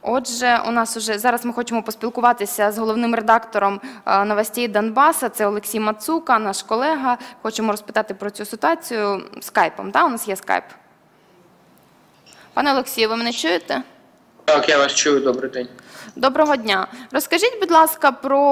Отже, у нас уже зараз ми хочемо поспілкуватися з головним редактором новостей Донбаса. Це Олексій Мацука, наш колега. Хочемо розпитати про цю ситуацію скайпом. Так, у нас є скайп. Пане Олексію, ви мене чуєте? Так, я вас чую. Добрий день. Доброго дня. Розкажіть, будь ласка,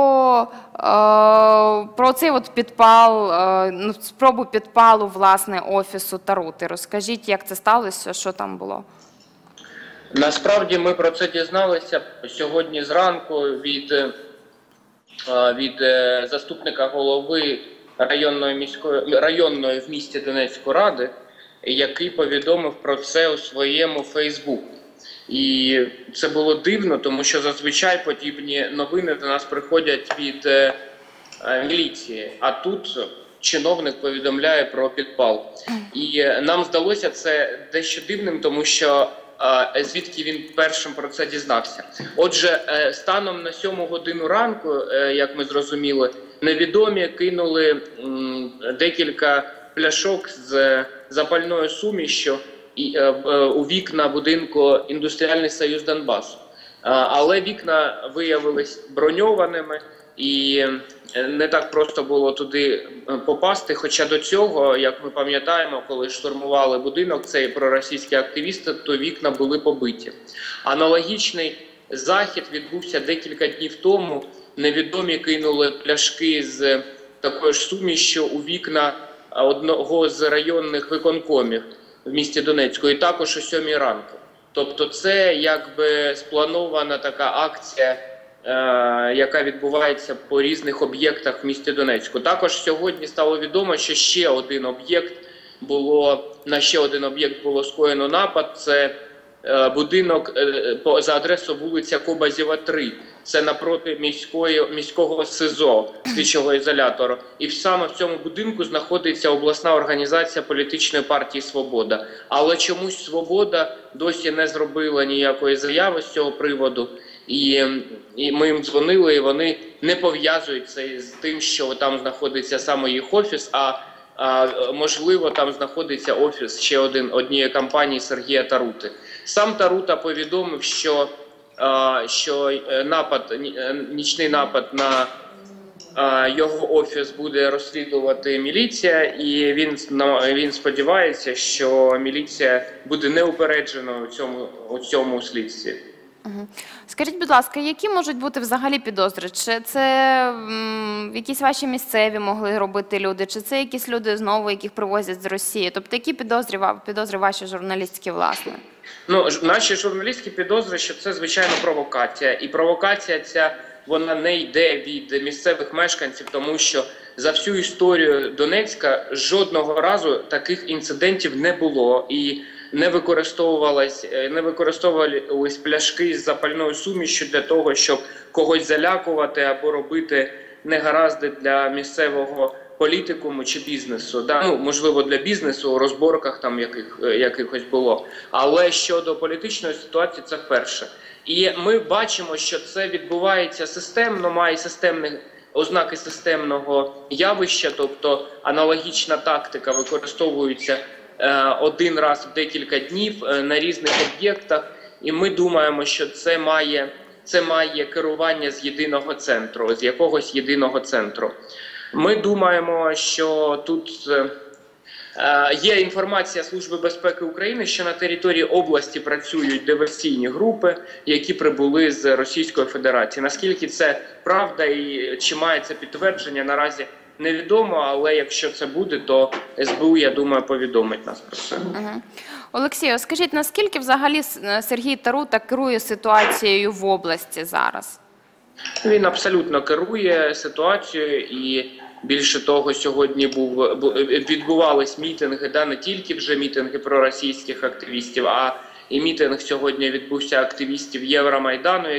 про цей от підпал, спробу підпалу, власне, офісу Тарути. Розкажіть, як це сталося, що там було? Насправді ми про це дізналися сьогодні зранку від заступника голови районної в місті Донецьку ради, який повідомив про це у своєму Фейсбуку. І це було дивно, тому що зазвичай подібні новини до нас приходять від міліції, а тут чиновник повідомляє про підпал. І нам здалося це дещо дивним, тому що звідки він першим про це дізнався. Отже, станом на 7 годину ранку, як ми зрозуміли, невідомі кинули декілька пляшок з запальною сумішшю у вікна будинку «Індустріальний союз Донбасу». Але вікна виявились броньованими і не так просто було туди попасти. Хоча до цього, як ми пам'ятаємо, коли штурмували будинок, цей проросійські активісти, то вікна були побиті. Аналогічний захід відбувся декілька днів тому. Невідомі кинули пляшки з такою ж сумішю у вікна одного з районних виконкомів в місті Донецьку, і також о 7 ранку. Тобто це якби спланована така акція, яка відбувається по різних об'єктах в місті Донецьку. Також сьогодні стало відомо, що на ще один об'єкт було скоєно напад. Це будинок за адресою вулиця Кобазєва, 3. Це напроти міського СИЗО, слідчого ізолятору. І саме в цьому будинку знаходиться обласна організація політичної партії «Свобода». Але чомусь «Свобода» досі не зробила ніякої заяви з цього приводу. І ми їм дзвонили, і вони не пов'язують це з тим, що там знаходиться саме їх офіс, а можливо там знаходиться офіс ще однієї компанії Сергія Тарути. Сам Тарута повідомив, що нічний напад на його офіс буде розслідувати міліція, і він сподівається, що міліція буде неупередженою у цьому слідстві. Скажіть, будь ласка, які можуть бути взагалі підозри? Чи це якісь ваші місцеві могли робити люди, чи це якісь люди знову, яких привозять з Росії? Тобто які підозри ваші журналістські, власне? Наші журналістські підозри, що це, звичайно, провокація. І провокація ця, вона не йде від місцевих мешканців, тому що за всю історію Донецька жодного разу таких інцидентів не було. І не використовувались пляшки з запальною сумішчю для того, щоб когось залякувати або робити негаразди для місцевого політикуму чи бізнесу. Можливо, для бізнесу у розборках там якихось було. Але щодо політичної ситуації це вперше. І ми бачимо, що це відбувається системно, має ознаки системного явища, тобто аналогічна тактика використовується один раз в декілька днів на різних об'єктах, і ми думаємо, що це має керування з єдиного центру, з якогось єдиного центру. Ми думаємо, що тут є інформація Служби безпеки України, що на території області працюють диверсійні групи, які прибули з Російської Федерації. Наскільки це правда і чи має це підтвердження, наразі невідомо, але якщо це буде, то СБУ, я думаю, повідомить нас про це. Олексію, скажіть, наскільки взагалі Сергій Тарута керує ситуацією в області зараз? Він абсолютно керує ситуацією, і більше того, сьогодні відбувались мітинги, не тільки вже мітинги проросійських активістів, а і мітинг сьогодні відбувся активістів Євромайдану,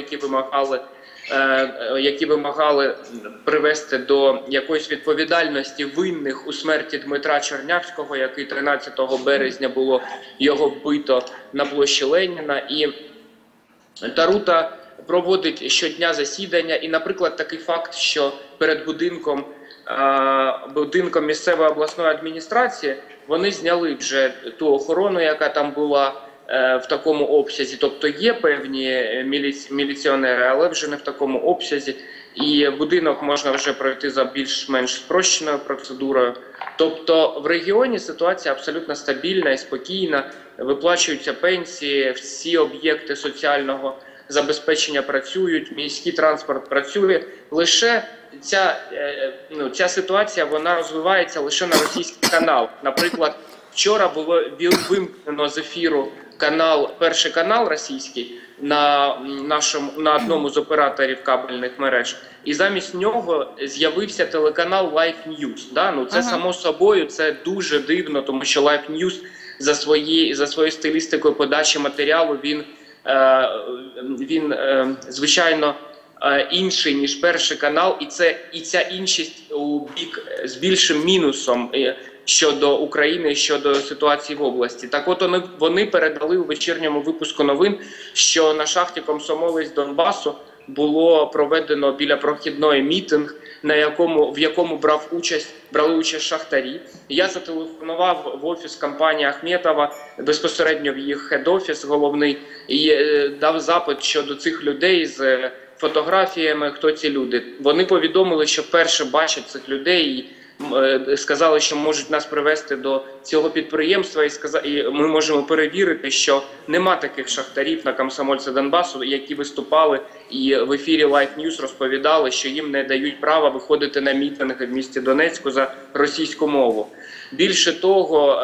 які вимагали привести до якоїсь відповідальності винних у смерті Дмитра Чернявського, який 13 березня було його вбито на площі Леніна. І Тарута проводить щодня засідання. І, наприклад, такий факт, що перед будинком місцевої обласної адміністрації вони зняли вже ту охорону, яка там була, в такому обсязі. Тобто є певні міліціонери, але вже не в такому обсязі. І будинок можна вже пройти за більш-менш спрощеною процедурою. Тобто в регіоні ситуація абсолютно стабільна і спокійна, виплачуються пенсії, всі об'єкти соціального забезпечення працюють, міський транспорт працює. Лише ця ситуація вона розвивається лише на російський канал. Наприклад, вчора було вимкнено з ефіру перший канал російський на одному з операторів кабельних мереж, і замість нього з'явився телеканал Live News. Це само собою, це дуже дивно, тому що Live News за своєю стилістикою подачі матеріалу він звичайно інший, ніж перший канал, і ця іншість у бік з більшим мінусом щодо України, щодо ситуації в області. Так от вони передали у вечірньому випуску новин, що на шахті «Комсомолець» Донбасу було проведено біля прохідної мітинг, в якому брали участь шахтарі. Я зателефонував в офіс компанії Ахметова, безпосередньо в їх хед-офіс головний, і дав запит щодо цих людей з фотографіями, хто ці люди. Вони повідомили, що вперше бачать цих людей і сказали, що можуть нас привезти до цього підприємства, і ми можемо перевірити, що нема таких шахтарів на «Комсомольці» Донбасу, які виступали і в ефірі Live News розповідали, що їм не дають права виходити на мітинги в місті Донецьку за російську мову. Більше того,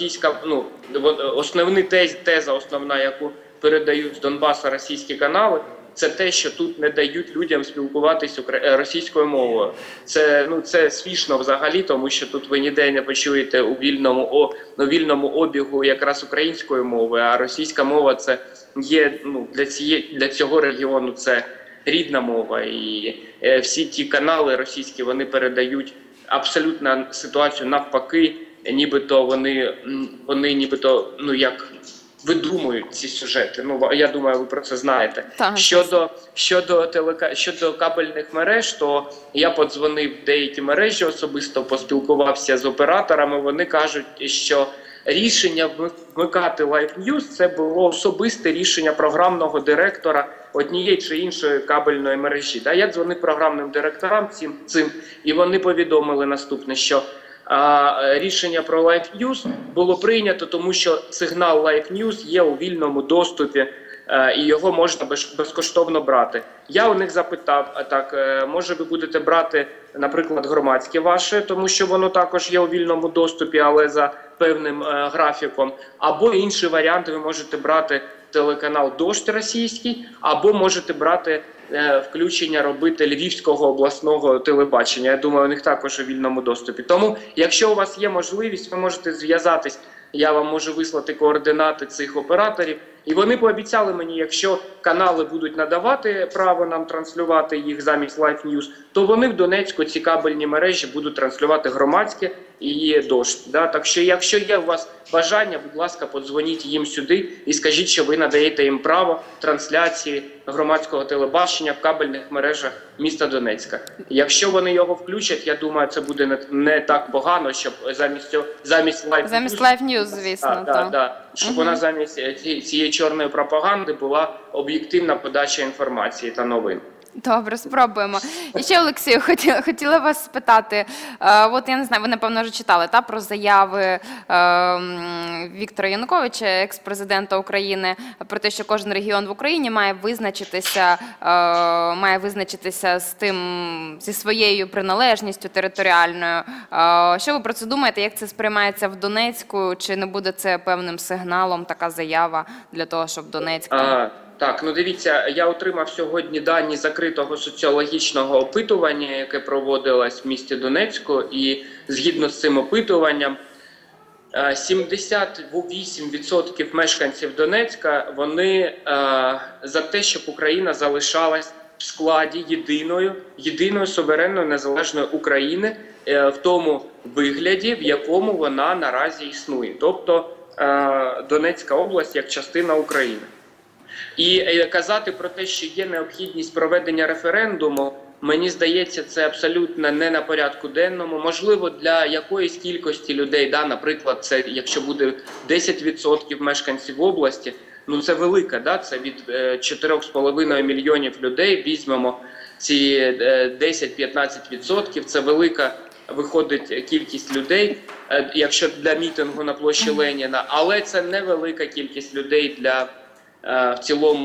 теза основна, яку передають з Донбасу російські канали, це те, що тут не дають людям спілкуватися російською мовою. Це смішно взагалі, тому що тут ви ніде не почуєте у вільному обігу якраз української мови, а російська мова це є для цього регіону це рідна мова. І всі ті канали російські, вони передають абсолютно ситуацію навпаки, нібито вони як видумують ці сюжети. Я думаю, ви про це знаєте. Так. Щодо кабельних мереж, то я подзвонив в деякі мережі, особисто поспілкувався з операторами. Вони кажуть, що рішення вмикати Live News – це було особисте рішення програмного директора однієї чи іншої кабельної мережі. Я дзвонив програмним директорам цим, і вони повідомили наступне, що рішення про Live News було прийнято, тому що сигнал Live News є у вільному доступі, і його можна безкоштовно брати. Я у них запитав, може ви будете брати, наприклад, громадське ваше, тому що воно також є у вільному доступі, але за певним графіком, або інший варіант, ви можете брати телеканал «Дождь» російський, або можете брати включення робити Львівського обласного телебачення. Я думаю, у них також у вільному доступі. Тому, якщо у вас є можливість, ви можете зв'язатись, я вам можу вислати координати цих операторів. І вони пообіцяли мені, якщо канали будуть надавати право нам транслювати їх замість Live News, то вони в Донецьку ці кабельні мережі будуть транслювати громадське і «Дождь». Так що, якщо є у вас бажання, будь ласка, подзвоніть їм сюди і скажіть, що ви надаєте їм право трансляції громадського телебачення в кабельних мережах міста Донецька. Якщо вони його включать, я думаю, це буде не так погано, щоб замість Live News, звісно. Щоб вона замість цієї чорної пропаганди була об'єктивна подача інформації та новин. Добре, спробуємо. І ще, Олексію, хотіла вас спитати, от я не знаю, ви, напевно, вже читали про заяви Віктора Януковича, екс-президента України, про те, що кожен регіон в Україні має визначитися зі своєю приналежністю територіальною. Що ви про це думаєте? Як це сприймається в Донецьку? Чи не буде це певним сигналом, така заява для того, щоб Донецьк... Так, дивіться, я отримав сьогодні дані закритого соціологічного опитування, яке проводилось в місті Донецьку, і згідно з цим опитуванням 78% мешканців Донецька, вони за те, щоб Україна залишалась в складі єдиної суверенної незалежної України в тому вигляді, в якому вона наразі існує, тобто Донецька область як частина України. І казати про те, що є необхідність проведення референдуму, Мені здається, це абсолютно не на порядку денному. Можливо, для якоїсь кількості людей, да, наприклад, це якщо буде 10% мешканців області, ну це велика, да, це від 4,5 мільйонів людей, візьмемо ці 10-15%, це велика виходить кількість людей, якщо для мітингу на площі Леніна, але це невелика кількість людей для в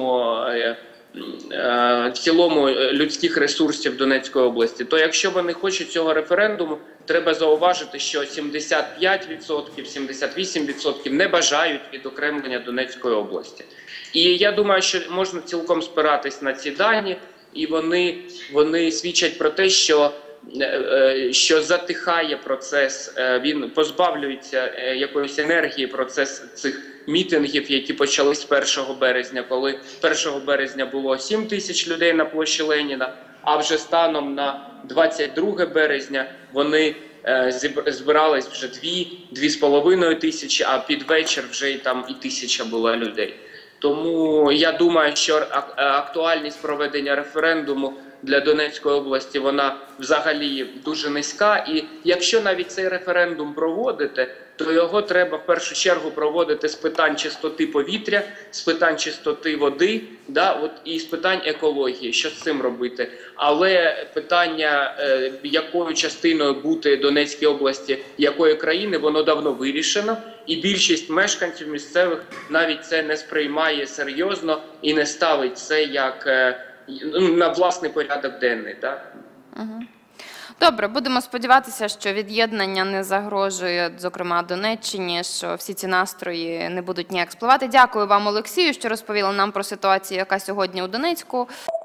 цілому людських ресурсів Донецької області. То якщо вони хочуть цього референдуму, треба зауважити, що 75%, 78% не бажають відокремлення Донецької області. І я думаю, що можна цілком спиратись на ці дані, і вони свідчать про те, що затихає процес, він позбавлюється якоїсь енергії, процес цих мітингів, які почались 1 березня, коли 1 березня було 7 тисяч людей на площі Леніна, а вже станом на 22 березня вони збирались вже 2-2,5 тисячі, а під вечір вже там і 1000 була людей. Тому я думаю, що актуальність проведення референдуму для Донецької області, вона взагалі дуже низька. І якщо навіть цей референдум проводити, то його треба в першу чергу проводити з питань чистоти повітря, з питань чистоти води, да, і з питань екології, що з цим робити. Але питання, якою частиною бути Донецькій області, якої країни, воно давно вирішено. І більшість мешканців місцевих навіть це не сприймає серйозно і не ставить це як на власний порядок денний. Так? Добре, будемо сподіватися, що від'єднання не загрожує, зокрема, Донеччині, що всі ці настрої не будуть ніяк спливати. Дякую вам, Олексію, що розповіли нам про ситуацію, яка сьогодні у Донецьку.